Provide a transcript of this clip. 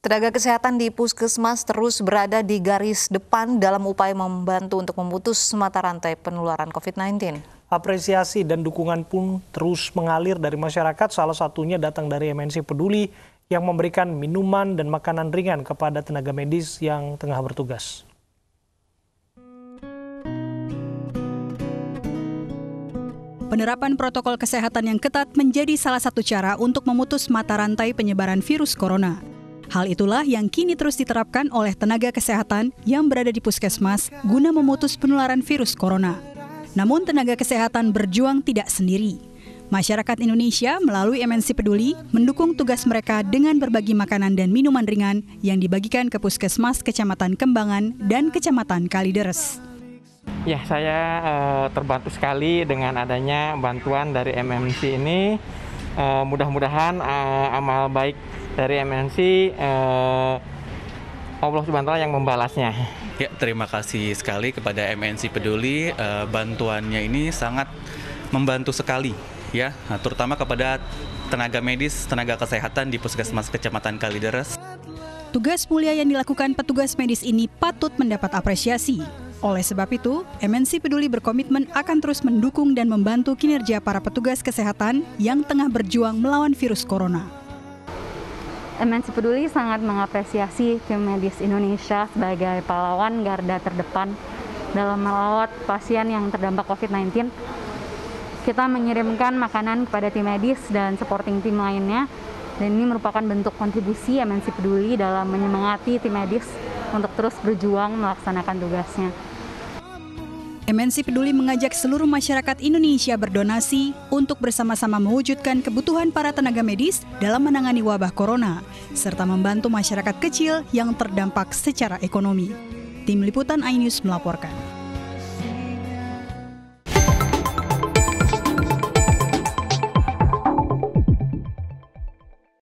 Tenaga kesehatan di Puskesmas terus berada di garis depan dalam upaya membantu untuk memutus mata rantai penularan COVID-19. Apresiasi dan dukungan pun terus mengalir dari masyarakat, salah satunya datang dari MNC Peduli yang memberikan minuman dan makanan ringan kepada tenaga medis yang tengah bertugas. Penerapan protokol kesehatan yang ketat menjadi salah satu cara untuk memutus mata rantai penyebaran virus corona. Hal itulah yang kini terus diterapkan oleh tenaga kesehatan yang berada di puskesmas guna memutus penularan virus corona. Namun tenaga kesehatan berjuang tidak sendiri. Masyarakat Indonesia melalui MNC Peduli mendukung tugas mereka dengan berbagi makanan dan minuman ringan yang dibagikan ke puskesmas Kecamatan Kembangan dan Kecamatan Kalideres. Ya, saya terbantu sekali dengan adanya bantuan dari MNC ini. Mudah-mudahan amal baik dari MNC Allah Subhanahu wa Ta'ala yang membalasnya. Ya, terima kasih sekali kepada MNC Peduli. Bantuannya ini sangat membantu sekali, ya, terutama kepada tenaga medis, tenaga kesehatan di Puskesmas Kecamatan Kalideres. Tugas mulia yang dilakukan petugas medis ini patut mendapat apresiasi. Oleh sebab itu, MNC Peduli berkomitmen akan terus mendukung dan membantu kinerja para petugas kesehatan yang tengah berjuang melawan virus corona. MNC Peduli sangat mengapresiasi tim medis Indonesia sebagai pahlawan garda terdepan dalam merawat pasien yang terdampak COVID-19. Kita mengirimkan makanan kepada tim medis dan supporting tim lainnya, dan ini merupakan bentuk kontribusi MNC Peduli dalam menyemangati tim medis untuk terus berjuang melaksanakan tugasnya. MNC Peduli mengajak seluruh masyarakat Indonesia berdonasi untuk bersama-sama mewujudkan kebutuhan para tenaga medis dalam menangani wabah corona, serta membantu masyarakat kecil yang terdampak secara ekonomi. Tim Liputan iNews melaporkan.